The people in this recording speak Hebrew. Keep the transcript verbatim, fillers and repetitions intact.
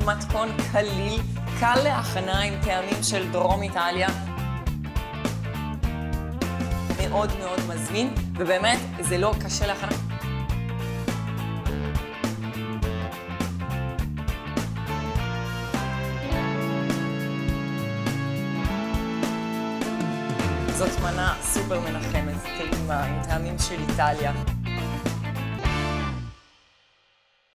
מתכון קליל, קל להכנה עם טעמים של דרום איטליה. מאוד מאוד מזמין, ובאמת זה לא קשה להכנה. זאת מנה סופר מנחמת, טעימה, עם טעמים של איטליה.